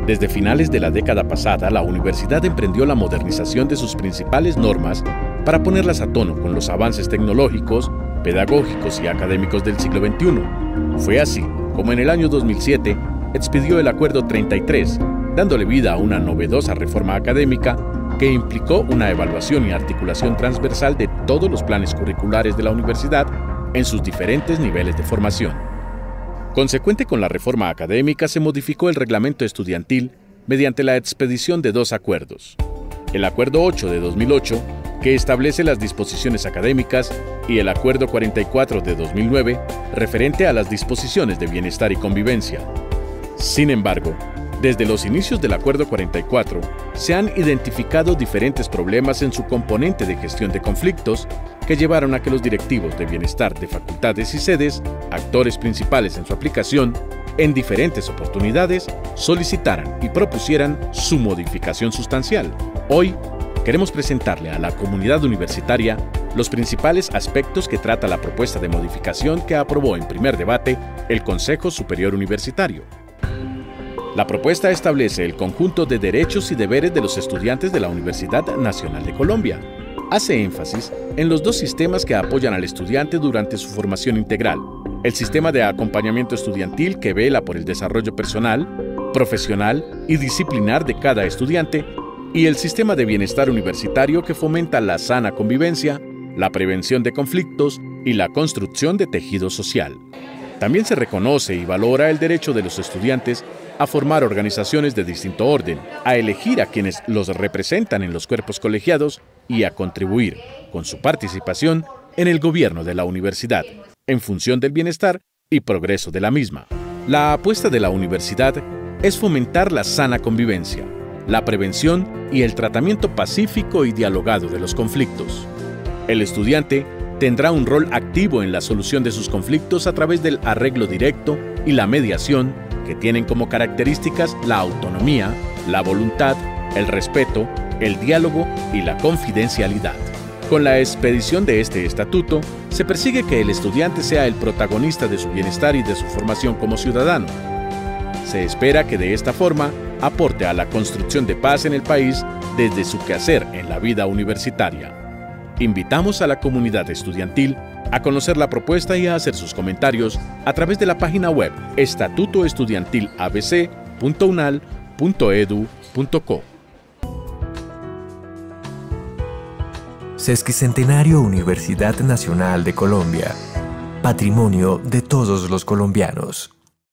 Desde finales de la década pasada, la universidad emprendió la modernización de sus principales normas para ponerlas a tono con los avances tecnológicos, pedagógicos y académicos del siglo XXI. Fue así como en el año 2007 expidió el Acuerdo 33, dándole vida a una novedosa reforma académica que implicó una evaluación y articulación transversal de todos los planes curriculares de la universidad en sus diferentes niveles de formación. Consecuente con la reforma académica, se modificó el reglamento estudiantil mediante la expedición de dos acuerdos. El Acuerdo 8 de 2008, que establece las disposiciones académicas, y el Acuerdo 44 de 2009, referente a las disposiciones de bienestar y convivencia. Sin embargo, desde los inicios del Acuerdo 44, se han identificado diferentes problemas en su componente de gestión de conflictos que llevaron a que los directivos de bienestar de facultades y sedes, actores principales en su aplicación, en diferentes oportunidades, solicitaran y propusieran su modificación sustancial. Hoy, queremos presentarle a la comunidad universitaria los principales aspectos que trata la propuesta de modificación que aprobó en primer debate el Consejo Superior Universitario. La propuesta establece el conjunto de derechos y deberes de los estudiantes de la Universidad Nacional de Colombia. Hace énfasis en los dos sistemas que apoyan al estudiante durante su formación integral: el sistema de acompañamiento estudiantil, que vela por el desarrollo personal, profesional y disciplinar de cada estudiante, y el sistema de bienestar universitario, que fomenta la sana convivencia, la prevención de conflictos y la construcción de tejido social. También se reconoce y valora el derecho de los estudiantes a formar organizaciones de distinto orden, a elegir a quienes los representan en los cuerpos colegiados y a contribuir, con su participación, en el gobierno de la universidad, en función del bienestar y progreso de la misma. La apuesta de la universidad es fomentar la sana convivencia, la prevención y el tratamiento pacífico y dialogado de los conflictos. El estudiante tendrá un rol activo en la solución de sus conflictos a través del arreglo directo y la mediación, que tienen como características la autonomía, la voluntad, el respeto, el diálogo y la confidencialidad. Con la expedición de este estatuto, se persigue que el estudiante sea el protagonista de su bienestar y de su formación como ciudadano. Se espera que de esta forma aporte a la construcción de paz en el país desde su quehacer en la vida universitaria. Invitamos a la comunidad estudiantil a conocer la propuesta y a hacer sus comentarios a través de la página web estatutoestudiantilabc.unal.edu.co. Sesquicentenario Universidad Nacional de Colombia. Patrimonio de todos los colombianos.